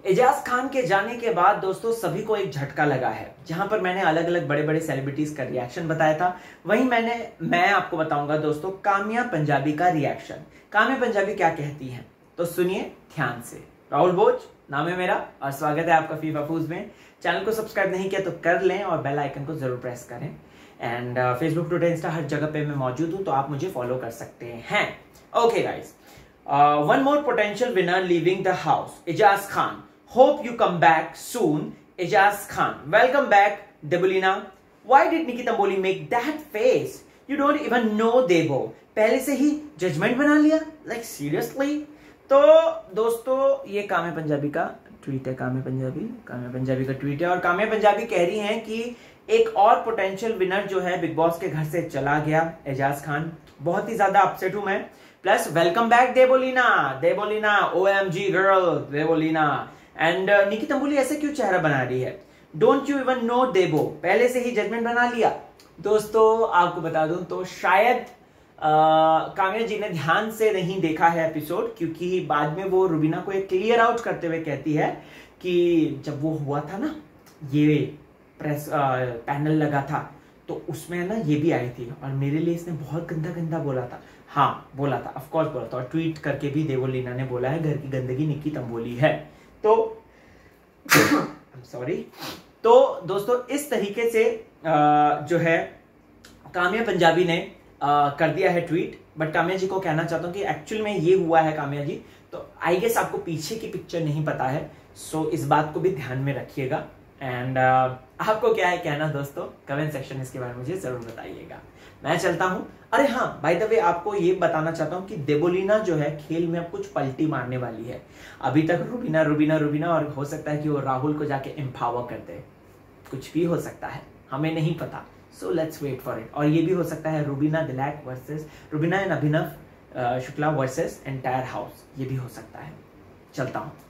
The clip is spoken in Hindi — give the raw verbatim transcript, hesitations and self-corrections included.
एजाज खान के जाने के बाद दोस्तों सभी को एक झटका लगा है। जहां पर मैंने अलग अलग बड़े बड़े सेलिब्रिटीज का रिएक्शन बताया था, वहीं मैंने मैं आपको बताऊंगा दोस्तों काम्या पंजाबी का रिएक्शन। काम्या पंजाबी क्या कहती हैं, तो सुनिए ध्यान से। राहुल बोझ नाम है मेरा और स्वागत है आपका फीफा फूज में। चैनल को सब्सक्राइब नहीं किया तो कर लें और बेल आइकन को जरूर प्रेस करें। एंड फेसबुक, ट्विटर, इंस्टा हर जगह पे मैं मौजूद हूं, तो आप मुझे फॉलो कर सकते हैं। Okay guys, one more potential winner leaving the house, Eijaz Khan. Hope you come back soon, Ejaz Khan. Welcome back, Debulina. Why did Nikki Tamboli make that face? You don't even know Debo. पहले से ही जजमेंट बना लिया? Like seriously? तो दोस्तों ये काम्या पंजाबी का ट्वीट है। काम्या पंजाबी काम्या पंजाबी का ट्वीट है और काम्या पंजाबी कह रही हैं कि एक और पोटेंशियल विनर जो है बिग बॉस के घर से चला गया, एजाज खान। बहुत ही ज्यादा अपसेट हूं मैं। Plus welcome back Debolina, Debolina, O M G girl, Debolina. And Nikki Tamboli ऐसे क्यों चेहरा बना रही है? डोंट यू इवन नो देबो, पहले से ही जजमेंट बना लिया। दोस्तों आपको बता दूं तो शायद काम्या जी ने ध्यान से नहीं देखा है एपिसोड, क्योंकि बाद में वो रुबीना को एक क्लियर आउट करते हुए कहती है कि जब वो हुआ था ना, ये प्रेस पैनल लगा था, तो उसमें ना ये भी आई थी और मेरे लिए इसने बहुत गंदा गंदा बोला था। हाँ बोला था, ऑफकोर्स बोला था, और ट्वीट करके भी देवोलीना ने बोला है घर की गंदगी निकी तंबोली है। तो सॉरी तो दोस्तों इस तरीके से आ, जो है काम्या पंजाबी ने आ, कर दिया है ट्वीट। बट काम्या जी को कहना चाहता हूं कि एक्चुअल में ये हुआ है काम्या जी, तो आई गेस आपको पीछे की पिक्चर नहीं पता है, सो इस बात को भी ध्यान में रखिएगा। एंड uh, आपको क्या है कहना दोस्तों, कमेंट सेक्शन इसके बारे में मुझे जरूर बताइएगा। मैं चलता हूं। अरे हाँ, बाय द वे आपको ये बताना चाहता हूं कि देबोलीना जो है खेल में अब कुछ पलटी मारने वाली है। अभी तक रुबीना रुबीना रुबीना और हो सकता है कि वो राहुल को जाके एम्पावर कर दे। कुछ भी हो सकता है, हमें नहीं पता। So let's wait for it. और ये भी हो सकता है Rubina Dilaik versus Rubina and Abhinav Shukla versus entire house, ये भी हो सकता है। चलता हूं।